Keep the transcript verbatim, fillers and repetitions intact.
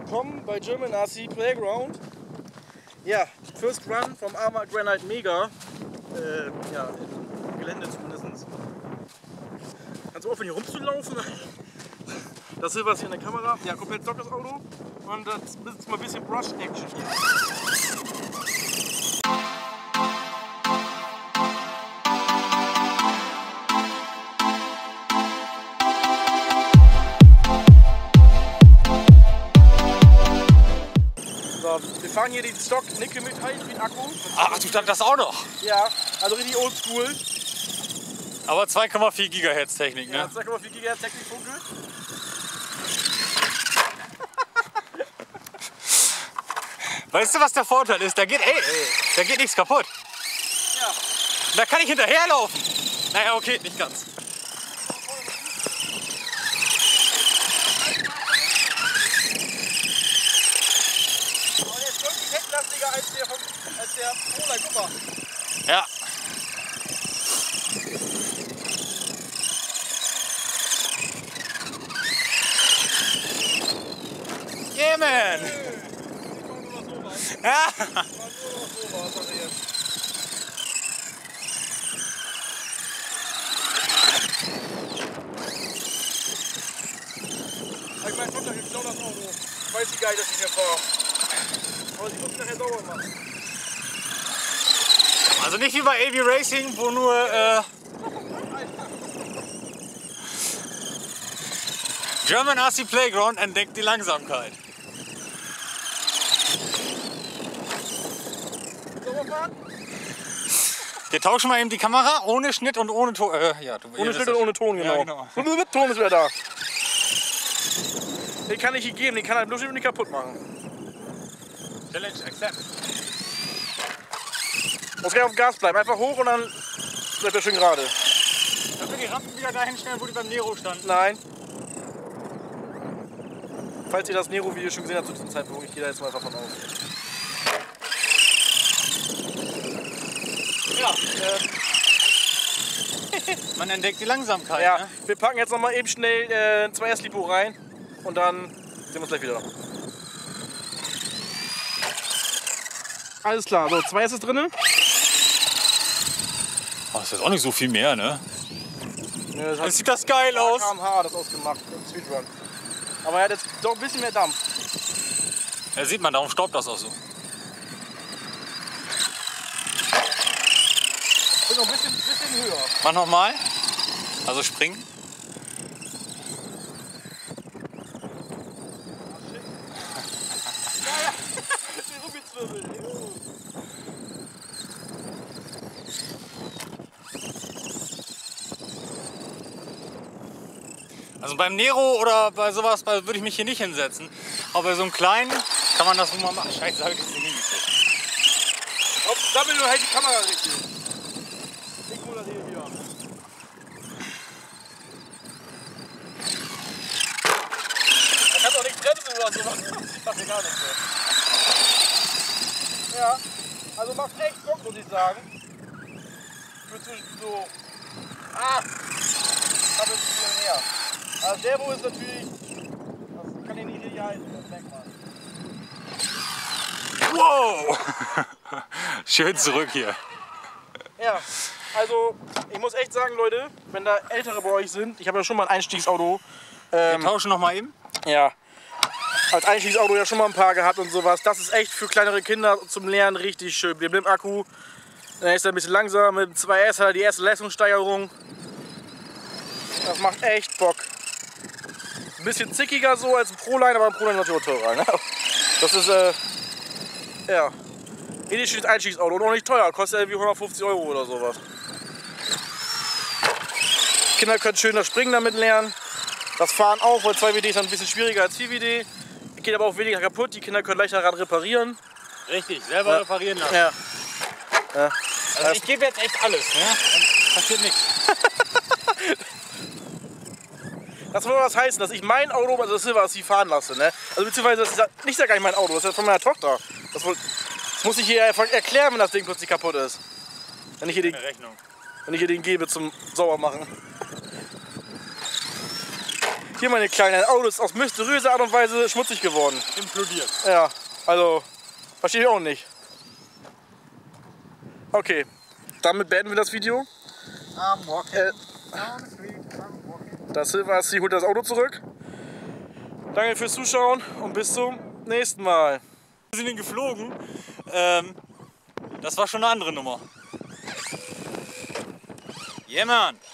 willkommen bei German R C Playground. Ja, First Run vom Arma Granite Mega. Äh, ja, im Gelände zumindest. Kannst du aufhören hier rumzulaufen? Das hier was hier in der Kamera. Ja, komplett stock das Auto. Und das ist mal ein bisschen Brush-Action hier. Wir fahren hier den Stock Nickel mit Highspeed-Akku. Ach, du stand das auch noch? Ja, also richtig oldschool. Aber zwei Komma vier Gigahertz Technik, ne? Ja, zwei Komma vier Gigahertz Technik Funke. Weißt du, was der Vorteil ist? Da geht, ey, da geht nichts kaputt. Ja. Da kann ich hinterherlaufen. Naja, okay, nicht ganz. Hecklastiger als der, vom, als der Roller, guck mal. Ja. Yeah, man. Ja. Ich meine, kommt doch jetzt genau das Auto. Ich weiß wie geil, dass ich hier fahre. Aber sie muss nachher sauber machen. Also nicht wie bei A B Racing, wo nur äh, German R C Playground entdeckt die Langsamkeit. Sauber fahren? Wir tauschen mal eben die Kamera ohne Schnitt und ohne Ton. Äh, ja, du, Ohne Schnitt und ohne Ton, genau. Ja, genau. Und mit Ton ist wieder da. Den kann ich hier geben, den kann er bloß nicht kaputt machen. Challenge accept. Muss gleich auf Gas bleiben, einfach hoch und dann bleibt er schön gerade. Können wir die Rampen wieder dahin stellen, wo die beim Nero standen? Nein. Falls ihr das Nero-Video schon gesehen habt zu diesem Zeitpunkt, ich gehe da jetzt mal davon aus. Ja. Äh, Man entdeckt die Langsamkeit. Ja, Ne? wir packen jetzt noch mal eben schnell äh, ein zwei S-Lipo rein und dann sehen wir uns gleich wieder. Alles klar, so zwei S ist drin. Oh, ist jetzt auch nicht so viel mehr, ne? Ja, das Jetzt sieht das geil aus. K M H hat das ausgemacht, im Speedrun. Aber er hat jetzt doch ein bisschen mehr Dampf. Ja, sieht man, darum staubt das auch so. Ich bin noch ein bisschen, bisschen höher. Mach nochmal. Also springen. Ja, ja. Die Rubbizwirbel. Also beim Nero oder bei sowas bei, würde ich mich hier nicht hinsetzen. Aber bei so einem kleinen kann man das wohl mal machen. Scheiße, habe ich das nicht hingekriegt. Auf Sammel und halt die Kamera richtig. Ich hole das hier wieder. Da kannst du auch nicht bremsen oder so. Ich mach dir gar nichts mehr. Ja, also macht echt Bock, muss ich sagen. Für zwischen so. Ah! Ich habe jetzt viel mehr. Also der wo ist natürlich. Das kann ich nicht richtig halten, das merkt man. Wow! Schön zurück hier. Ja, also ich muss echt sagen, Leute, wenn da Ältere bei euch sind, ich habe ja schon mal ein Einstiegsauto. Ähm, Wir tauschen noch mal eben. ja, als Einstiegsauto ja schon mal ein paar gehabt und sowas. Das ist echt für kleinere Kinder zum Lernen richtig schön. Mit dem Akku, dann ist er ein bisschen langsam. Mit dem zwei S hat er die erste Leistungssteigerung. Das macht echt Bock. Ein bisschen zickiger so als ein Proline, aber ein Proline ist natürlich teurer. Ne? Das ist, äh, ja, richtig schönes Einstiegsauto und auch nicht teuer. Kostet irgendwie hundertfünfzig Euro oder sowas. Kinder können schön das Springen damit lernen. Das Fahren auch, weil zwei W D ist dann ein bisschen schwieriger als vier W D. Geht aber auch weniger kaputt. Die Kinder können leichter Rad reparieren. Richtig, selber Ja. reparieren lassen. Ja. Ja. Also ich gebe jetzt echt alles, ne? Dann passiert nichts. Das soll was heißen, dass ich mein Auto, also das Silber, das ich fahren lasse. Ne? Also beziehungsweise das ist nicht gar nicht mein Auto, das ist ja von meiner Tochter. Das, wohl, das muss ich hier erklären, wenn das Ding plötzlich kaputt ist. Wenn ich hier den, Rechnung. wenn ich hier den gebe zum Saubermachen. Hier meine kleine Auto ist auf mysteriöse Art und Weise schmutzig geworden. Implodiert. Ja, also verstehe ich auch nicht. Okay, damit beenden wir das Video. I'm walking Äh, down the street, I'm walking. Das Silvasti holt das Auto zurück. Danke fürs Zuschauen und bis zum nächsten Mal. Wir sind geflogen. Ähm, das war schon eine andere Nummer. Yeah, man.